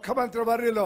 ముఖ్యమంత్రి వర్యులు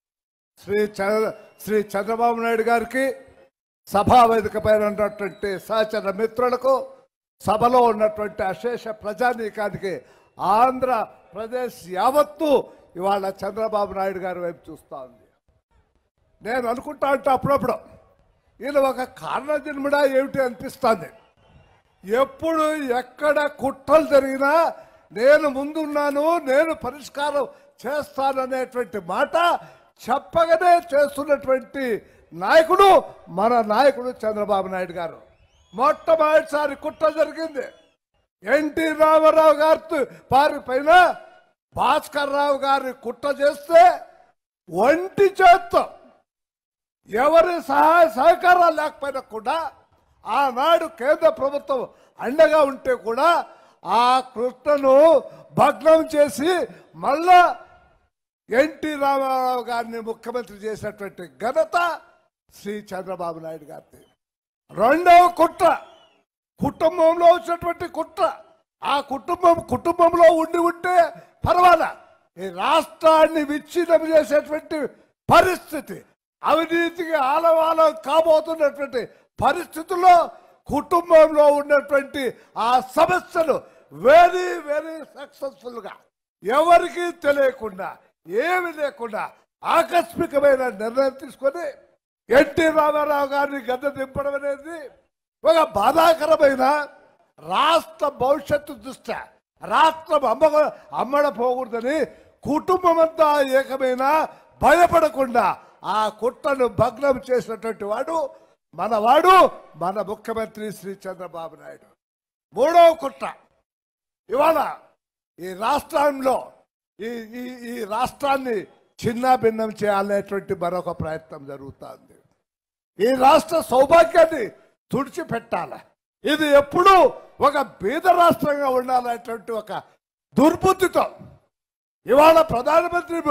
శ్రీ చంద్రబాబు నాయుడు గారికి సభా వేదిక పైన ఉన్నటువంటి సహచర మిత్రులకు సభలో ఉన్నటువంటి అశేష ప్రజానీకానికి ఆంధ్రప్రదేశ్ యావత్తు ఇవాళ చంద్రబాబు నాయుడు గారి వైపు చూస్తూ ఉంది. నేను అనుకుంటా అంటే అప్పుడప్పుడు ఈయన ఒక కారణ జన్ముడా ఏమిటి అనిపిస్తుంది. ఎప్పుడు ఎక్కడ కుట్రలు జరిగినా నేను ముందున్నాను, నేను పరిష్కారం చేస్తాననేటువంటి మాట చెప్పగానే చేస్తున్నటువంటి నాయకుడు మన నాయకుడు చంద్రబాబు నాయుడు గారు. మొట్టమొదటిసారి కుట్ర జరిగింది ఎన్టీ రామారావు గారి వారి పైన భాస్కర్ రావు గారి కుట్ర చేస్తే ఒంటి చేత్తో ఎవరి సహాయ సహకారాలు లేకపోయినా కూడా ఆనాడు కేంద్ర ప్రభుత్వం అండగా ఉంటే కూడా ఆ కుట్రను భగ్నం చేసి మళ్ళా ఎన్టీ రామారావు గారిని ముఖ్యమంత్రి చేసినటువంటి ఘనత శ్రీ చంద్రబాబు నాయుడు గారిది. రెండవ కుట్ర కుటుంబంలో వచ్చినటువంటి కుట్ర. ఆ కుటుంబంలో ఉంటే పర్వాలా, ఈ రాష్ట్రాన్ని విచ్ఛిన్నం చేసేటువంటి పరిస్థితి, అవినీతికి ఆలవాలం కాబోతున్నటువంటి పరిస్థితుల్లో కుటుంబంలో ఉన్నటువంటి ఆ సమస్యలు వెరీ వెరీ సక్సెస్ఫుల్ గా ఎవరికి తెలియకుండా ఏమి లేకుండా ఆకస్మికమైన నిర్ణయం తీసుకొని ఎన్టీ రామారావు గారిని గద్దె దింపడం అనేది ఒక బాధాకరమైన రాష్ట్ర భవిష్యత్తు దృష్ట్యా రాష్ట్రం అమ్మడపోకూడదని కుటుంబం అంతా ఏకమైన భయపడకుండా ఆ కుట్రను భగ్నం చేసినటువంటి వాడు మన ముఖ్యమంత్రి శ్రీ చంద్రబాబు నాయుడు. మూడవ కుట్ర ఇవాళ ఈ రాష్ట్రంలో ఈ రాష్ట్రాన్ని చిన్నాభిన్నం చేయాలనేటువంటి మరొక ప్రయత్నం జరుగుతుంది. ఈ రాష్ట్ర సౌభాగ్యాన్ని తుడిచిపెట్టాలి. ఇది ఎప్పుడూ ఒక బీద రాష్ట్రంగా ఉండాలనేటువంటి ఒక దుర్బుద్ధితో ఇవాళ ప్రధానమంత్రి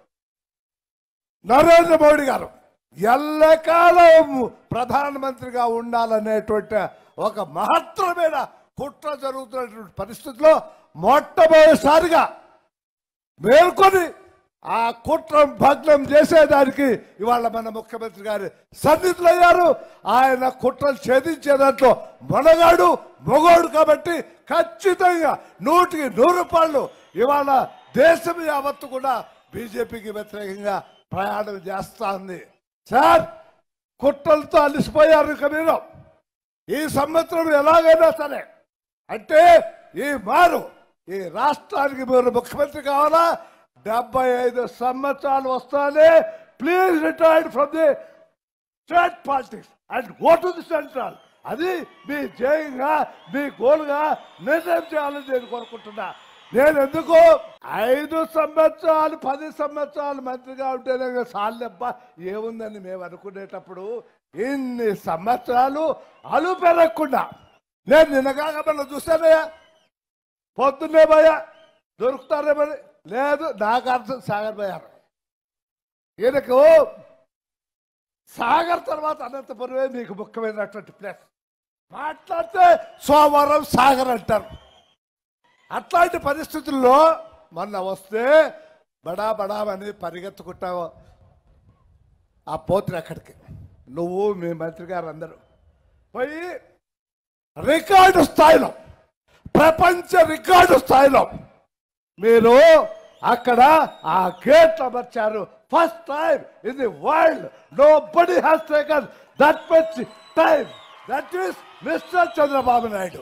నరేంద్ర మోడీ గారు ఎల్లకాలం ప్రధానమంత్రిగా ఉండాలనేటువంటి ఒక మహత్తరమైన కుట్ర జరుగుతున్నటువంటి పరిస్థితిలో మొట్టమొదటిసారిగా మేల్కొని ఆ కుట్ర భగ్నం చేసేదానికి ఇవాళ మన ముఖ్యమంత్రి గారు సన్నిధులయ్యారు. ఆయన కుట్రలు ఛేదించే దాంట్లో మొగోడు కాబట్టి ఖచ్చితంగా 100% ఇవాళ దేశం యావత్తు కూడా బీజేపీకి వ్యతిరేకంగా ప్రయాణం చేస్తా ఉంది. సార్, కుట్రలతో అలిసిపోయారు. ఇక మీరు ఈ సంవత్సరం ఎలాగైనా సరే అంటే ఈ రాష్ట్రానికి మీరు ముఖ్యమంత్రి కావాలా, 75 సంవత్సరాలు వస్తానే please retired from the state politics and go to the central. అది మీ జయంగా మీ గోల్గా నిర్ణయం చేయాలని నేను కోరుకుంటున్నా. నేను ఎందుకు 5 సంవత్సరాలు 10 సంవత్సరాలు మంత్రిగా ఉంటేనే సాల్లెబ్బా ఏముందని మేము అనుకునేటప్పుడు ఇన్ని సంవత్సరాలు అలు పెరగకుండా నేను నిన్నగాక మనం చూస్తానయ్యా, పొద్దున్నే భయ్యా దొరుకుతారేమని లేదు. నాకు అర్థం సాగర్ పోయారు. ఈయనకు సాగర్ తర్వాత అనంతపురమే మీకు ముఖ్యమైనటువంటి ప్లేస్. మాట్లాడితే సోమవారం సాగర్ అంటారు. అట్లాంటి పరిస్థితుల్లో మొన్న వస్తే బడాబడామని పరిగెత్తుకుంటావు. ఆ పోతురు ఎక్కడికి నువ్వు మీ మంత్రి గారు అందరూ పోయి రికార్డు స్థాయిలో, ప్రపంచ రికార్డు స్థాయిలో మీరు అక్కడ ఆ గేట్ అమర్చారు. First time in the world nobody has taken that much time. That is mister Chandrababu Naidu.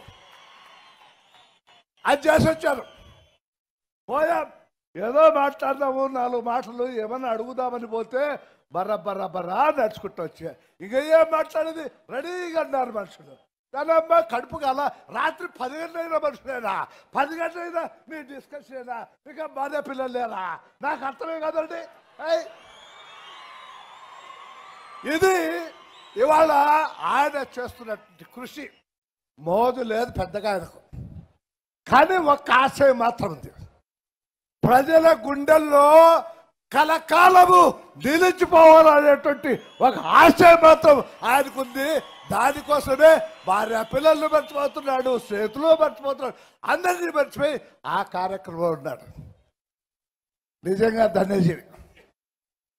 అది చేసి వచ్చారు. పోయాం, ఏదో మాట్లాడదాము 4 మాటలు ఏమన్నా అడుగుదామని పోతే బర్రా నడుచుకుంటూ వచ్చా. ఇక ఏం మాట్లాడేది రెడీగా అన్నారు మనుషులు. దానమ్మ కడుపు కాల రాత్రి 10 గంటలైనా మనుషులేనా, 10 గంటలైనా మీ డిస్కషన్ అయినా ఇక బాధ పిల్లలు లేరా, నాకు అర్థమే కదండి. ఇది ఇవాళ ఆయన చేస్తున్నటువంటి కృషి. మోదు లేదు పెద్దగా ఆయనకు, కానీ ఒక్క ఆశయం మాత్రం ఉంది. ప్రజల గుండెల్లో కలకాలము నిలిచిపోవాలనేటువంటి ఒక ఆశయం మాత్రం ఆయనకుంది. దానికోసమే భార్య పిల్లలను మర్చిపోతున్నాడు, స్నేహితులు మర్చిపోతున్నాడు, అందరినీ మర్చిపోయి ఆ కార్యక్రమంలో ఉన్నాడు. నిజంగా ధన్యజీవి.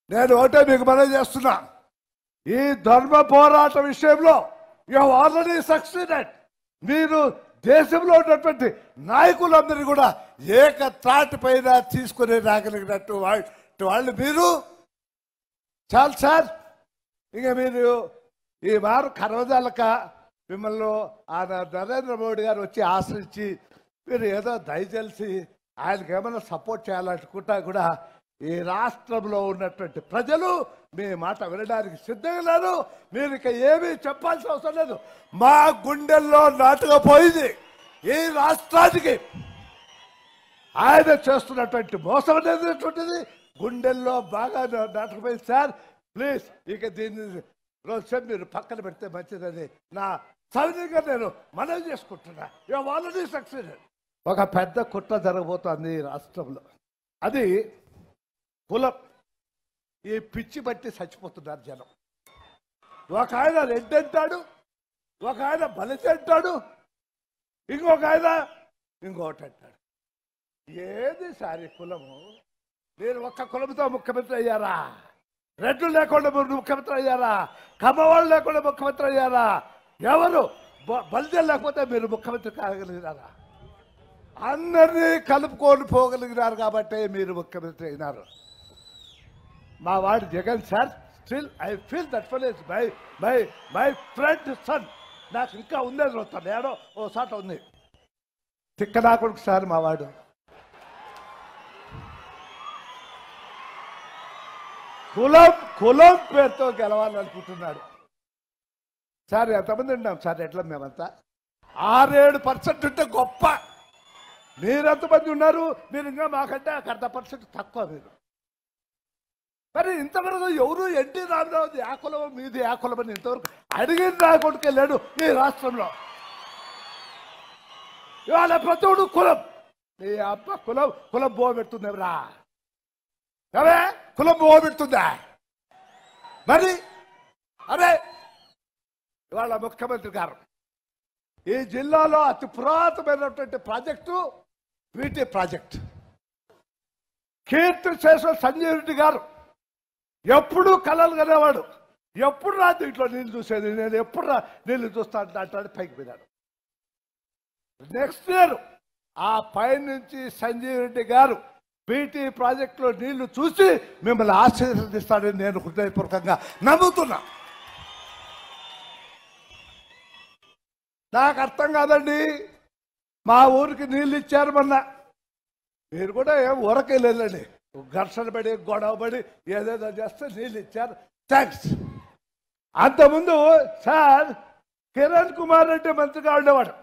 నేను ఒకటే మీకు మనవి చేస్తున్నా, ఈ ధర్మ పోరాట విషయంలో యు హావ్ ఆల్రెడీ సక్సీడెడ్. మీరు దేశంలో ఉన్నటువంటి నాయకులందరినీ కూడా ఏకత్రాటి పైన తీసుకుని రాగలిగినట్టు వాళ్ళు మీరు. చాలు సార్, ఇక మీరు ఈ వారు కర్వజాలక మిమ్మల్ని నరేంద్ర మోడీ గారు వచ్చి ఆశ్రయించి మీరు ఏదో దయచేసి ఆయనకి ఏమైనా సపోర్ట్ చేయాలనుకుంటా కూడా ఈ రాష్ట్రంలో ఉన్నటువంటి ప్రజలు మీ మాట వినడానికి సిద్ధంగా లేరు. మీరు ఇక ఏమీ చెప్పాల్సిన అవసరం లేదు. మా గుండెల్లో నాటుకుపోయింది ఈ రాష్ట్రానికి ఆయన చేస్తున్నటువంటి మోసం అనేటువంటిది గుండెల్లో బాగా నాటుకుపోయింది సార్. ప్లీజ్ ఇక దీన్ని రోజు మీరు పక్కన పెడితే మంచిదని నా సవినీయంగా నేను మనవి చేసుకుంటున్నా. You have already succeeded. ఒక పెద్ద కుట్ర జరగబోతోంది ఈ రాష్ట్రంలో. అది కులం. ఈ పిచ్చి బట్టి చచ్చిపోతున్నారు జనం. ఒక ఆయన రెడ్డి అంటాడు, ఒక ఆయన బలిసి అంటాడు, ఇంకొక ఆయన ఇంకొకటి అంటాడు. ఏది సారి కులము? మీరు ఒక్క కులంతో ముఖ్యమంత్రి అయ్యారా? రెడ్లు లేకుండా ముఖ్యమంత్రి అయ్యారా? కమ్మవాళ్ళు లేకుండా ముఖ్యమంత్రి అయ్యారా? ఎవరు బలిజలు లేకపోతే మీరు ముఖ్యమంత్రి కాగలిగినారా? అందరినీ కలుపుకొని పోగలిగినారు కాబట్టి మీరు ముఖ్యమంత్రి అయినారు. మా వాడు Jagan sir, still I feel that fellow is my friend son. నాకు ఇంకా ఉందని వస్తాను, ఏడో ఓ సాట ఉంది. తిక్కనాకుడికి సార్ మా వాడు. కులం పేరుతో గెలవాలనుకుంటున్నాడు సార్. ఎంతమంది ఉన్నాం సార్ ఎట్లా? మేమంతా 6-7% ఉంటే గొప్ప. మీరు ఎంతమంది ఉన్నారు? మీరు ఇంకా మాకంటే 1% తక్కువ మీరు. మరి ఇంతవరకు ఎవరు ఎన్టీ రామారావుది ఆ కులం మీది ఆ కులం అని ఇంతవరకు అడిగిన రాకొడుకు వెళ్ళాడు ఈ రాష్ట్రంలో. ఇవాళ ప్రతివుడు కులం. నీ అబ్బ కులం బో పెడుతుంది ఎవరా? అవే కులం బో పెడుతుందా? మరి అదే ఇవాళ ముఖ్యమంత్రి గారు ఈ జిల్లాలో అతి పురాతనమైనటువంటి ప్రాజెక్టు వీటి ప్రాజెక్ట్. కీర్తి చేసిన సంజయ్ రెడ్డి గారు ఎప్పుడు కలలు కనేవాడు. ఎప్పుడు రా దీంట్లో నీళ్ళు చూసేది, నేను ఎప్పుడు రా నీళ్ళు చూస్తాను అంటాడు. పైకి పోయినాడు. నెక్స్ట్ ఇయర్ ఆ పైనుంచి సంజయ్ రెడ్డి గారు బీటీ ప్రాజెక్టులో నీళ్లు చూసి మిమ్మల్ని ఆశీర్వదిస్తాడని నేను హృదయపూర్వకంగా నమ్ముతున్నా. నాకు అర్థం కాదండి. మా ఊరికి నీళ్ళు ఇచ్చారు మొన్న. మీరు కూడా ఏం ఊరకే లేదండి, ఘర్షణ పడి గొడవ పడి ఏదేదో చేస్తే నీళ్ళు ఇచ్చారు, థ్యాంక్స్. అంతకుముందు సార్ కిరణ్ కుమార్ రెడ్డి మంత్రిగా ఉండేవాడు.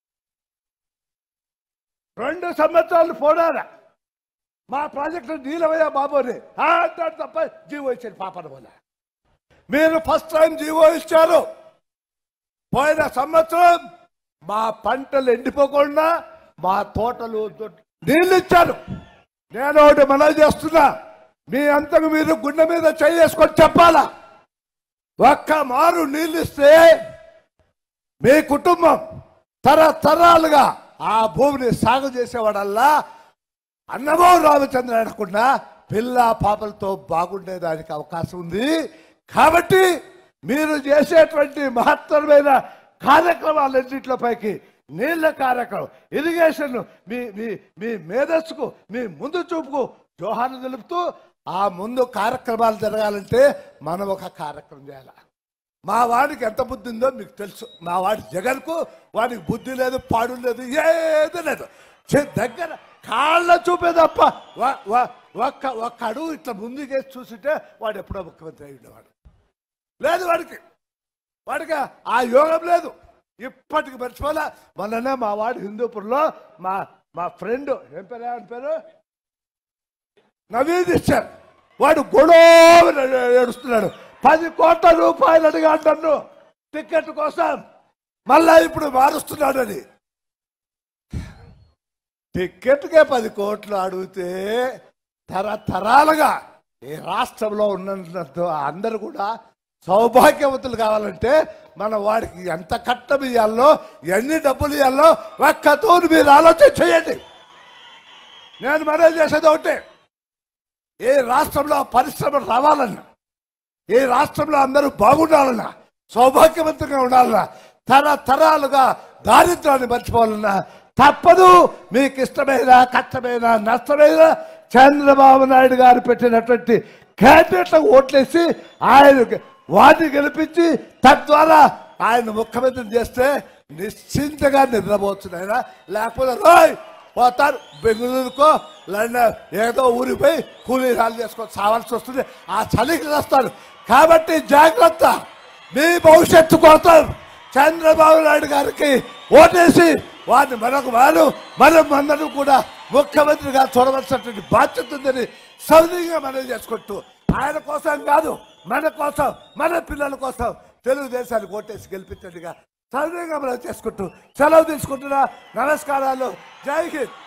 2 సంవత్సరాలు పోడారా మా ప్రాజెక్టు నీలవయ్యా బాబు అని అంటాడు తప్ప జీవో ఇచ్చాడు పాపన వల్ల. మీరు ఫస్ట్ టైం జీవో ఇచ్చారు. పోయిన సంవత్సరం మా పంటలు ఎండిపోకుండా మా తోటలు నీళ్ళు ఇచ్చారు. నేను ఒకటి మనవి చేస్తున్నా, మీ అంతకు మీరు గుండె మీద చేసుకొని చెప్పాలా. ఒక్క మారు నీళ్ళు ఇస్తే మీ కుటుంబం తరతరాలుగా ఆ భూమిని సాగు చేసేవాడల్లా అన్నమో రామచంద్ర అనకుండా పిల్ల పాపలతో బాగుండేదానికి అవకాశం ఉంది. కాబట్టి మీరు చేసేటువంటి మహత్తరమైన కార్యక్రమాలన్నింటిలో పైకి నీళ్ల కార్యక్రమం, ఇరిగేషన్, మీ మీ మీ మేధస్సుకు, మీ ముందు చూపుకు జోహార్లు తెలుపుతూ ఆ ముందు కార్యక్రమాలు జరగాలంటే మనం ఒక కార్యక్రమం చేయాలి. మా వాడికి ఎంత బుద్ధి ఉందో మీకు తెలుసు. మా వాడి జగన్కు వాడికి బుద్ధి లేదు, పాడు లేదు, ఏది లేదు. దగ్గర కాళ్ళ చూపే తప్ప ఒక్క అడుగు ఇట్లా ముందుకేసి చూస్తుంటే వాడు ఎప్పుడో ముఖ్యమంత్రి అయి ఉండేవాడు. లేదు వాడికి ఆ యోగం లేదు. ఇప్పటికి మర్చిపోలే. మొన్ననే మా వాడు హిందూపూర్లో మా ఫ్రెండ్ ఏం పేరు నవీన్ ఇచ్చారు. వాడు గొడవ ఏడుస్తున్నాడు. 10 కోట్ల రూపాయలు అడిగాడు నన్ను టికెట్ కోసం. మళ్ళా ఇప్పుడు మారుస్తున్నాడు అని. టికెట్కే 10 కోట్లు అడిగితే తరతరాలుగా ఈ రాష్ట్రంలో ఉన్నంత అందరూ కూడా సౌభాగ్యవంతులు కావాలంటే మన వాడికి ఎంత కట్టం ఇవ్వాలో, ఎన్ని డబ్బులు ఇవ్వాలో ఒక్కతో మీరు ఆలోచన చేయండి. నేను మనవి చేసేది ఒకటే, ఏ రాష్ట్రంలో పరిశ్రమలు రావాలన్నా, ఏ రాష్ట్రంలో అందరూ బాగుండాలన్నా, సౌభాగ్యవంతంగా ఉండాలన్నా, తరతరాలుగా దారిద్ర్యాన్ని మర్చిపోవాలన్నా తప్పదు. మీకు ఇష్టమైన కష్టమైన నష్టమైన చంద్రబాబు నాయుడు గారు పెట్టినటువంటి క్యాండిడేట్లకు ఓట్లేసి ఆయన వారిని గెలిపించి తద్వారా ఆయన ముఖ్యమంత్రిని చేస్తే నిశ్చింతగా నిద్రపోతున్నాయినా. లేకపోతే రోయ్ పోతారు బెంగళూరుకో లండన్ ఏదో ఊరికి పోయి కూలీ రాళ్ళు చేసుకొని సావాల్సి వస్తుంది. ఆ చలికి వస్తారు. కాబట్టి జాగ్రత్త. మీ భవిష్యత్తు కోసం చంద్రబాబు నాయుడు గారికి ఓటేసి వారిని మనం అందరూ కూడా ముఖ్యమంత్రిగా చూడవలసినటువంటి బాధ్యత ఉందని సౌదీగా మనం చేసుకుంటూ ఆయన కోసం కాదు, మన కోసం, మన పిల్లల కోసం తెలుగుదేశానికి ఓటేసి గెలిపించండిగా సౌదీగా మనం చేసుకుంటూ సెలవు తీసుకుంటున్నా. నమస్కారాలు. జై హింద్.